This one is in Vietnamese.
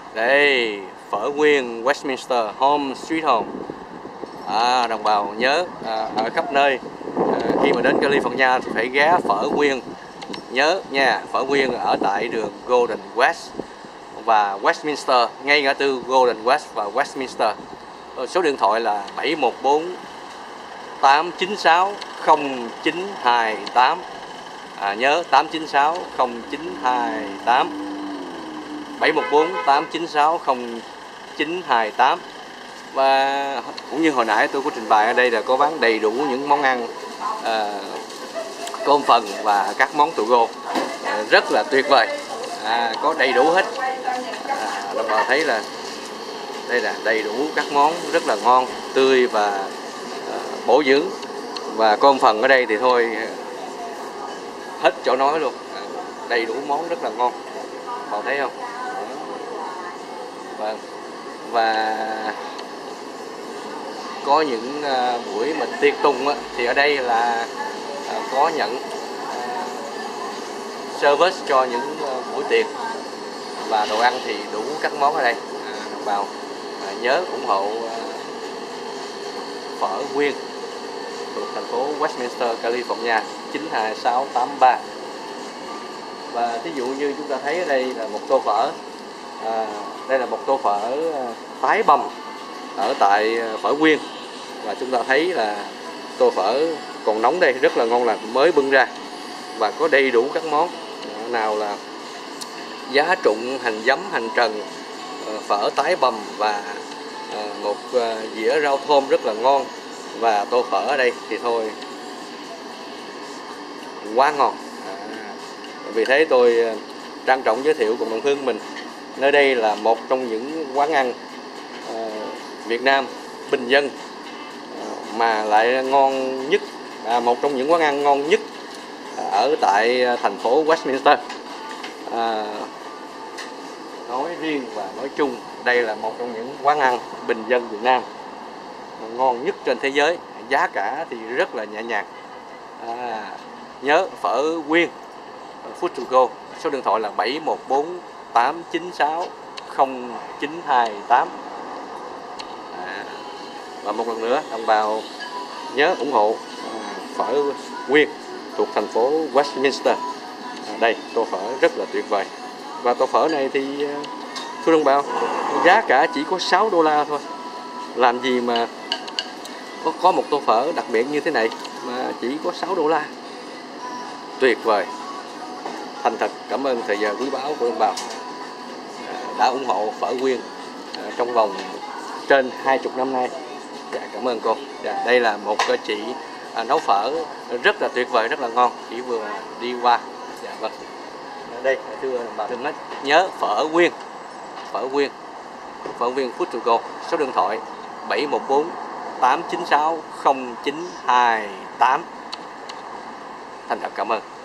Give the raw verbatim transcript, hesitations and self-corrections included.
Đây, phở Nguyên Westminster Home Sweet Home. À, đồng bào nhớ à, ở khắp nơi à, khi mà đến California thì phải ghé phở Nguyên. Nhớ nha, phở Nguyên ở tại đường Golden West và Westminster, ngay ngã tư Golden West và Westminster. Số điện thoại là bảy một bốn tám chín sáu không chín hai tám. À, nhớ tám chín sáu không chín hai tám. bảy một bốn tám chín sáu không chín hai tám. Và cũng như hồi nãy tôi có trình bày, ở đây là có bán đầy đủ những món ăn à, cơm phần và các món to go à, rất là tuyệt vời, à, có đầy đủ hết. À, đồng bào thấy là đây là đầy đủ các món rất là ngon, tươi và à, bổ dưỡng. Và cơm phần ở đây thì thôi hết chỗ nói luôn, à, đầy đủ món rất là ngon, bạn thấy không? Vâng. Và có những à, buổi mình tiệc tùng á, thì ở đây là à, có nhận à, service cho những à, buổi tiệc, và đồ ăn thì đủ các món ở đây. À, đồng bào à, nhớ ủng hộ à, phở Nguyên thuộc thành phố Westminster, California chín hai sáu tám ba. Và thí dụ như chúng ta thấy ở đây là một tô phở, à, đây là một tô phở tái bằm ở tại phở Nguyên, và chúng ta thấy là tô phở còn nóng đây, rất là ngon lành, mới bưng ra và có đầy đủ các món, nào là giá trụng, hành giấm, hành trần, phở tái bằm và một dĩa rau thơm rất là ngon. Và tô phở ở đây thì thôi quá ngon. À, vì thế tôi trang trọng giới thiệu cùng đồng hương mình, nơi đây là một trong những quán ăn à, Việt Nam bình dân à, mà lại ngon nhất, à, một trong những quán ăn ngon nhất à, ở tại thành phố Westminster. À, nói riêng và nói chung, đây là một trong những quán ăn bình dân Việt Nam ngon nhất trên thế giới, giá cả thì rất là nhẹ nhàng. À, nhớ phở Nguyên Food to Go, số điện thoại là bảy một bốn tám chín sáu không chín hai tám. À, và một lần nữa, đồng bào nhớ ủng hộ à, phở Nguyên thuộc thành phố Westminster. À, đây, tô phở rất là tuyệt vời. Và tô phở này thì thưa đồng bào, giá cả chỉ có sáu đô la thôi. Làm gì mà có, có một tô phở đặc biệt như thế này mà chỉ có sáu đô la. Tuyệt vời. Thành thật cảm ơn thời giờ quý báu của đồng bào à, đã ủng hộ phở Nguyên à, trong vòng trên hai mươi năm nay. Dạ, cảm ơn cô. Dạ, đây là một chị à, nấu phở rất là tuyệt vời, rất là ngon, chỉ vừa đi qua. Dạ vâng. Đây, thưa đồng bào thân mến, nhớ phở Nguyên, phở Nguyên, phở Nguyên Food to Go, số điện thoại bảy một bốn tám chín sáu không chín hai tám. Thành thật cảm ơn.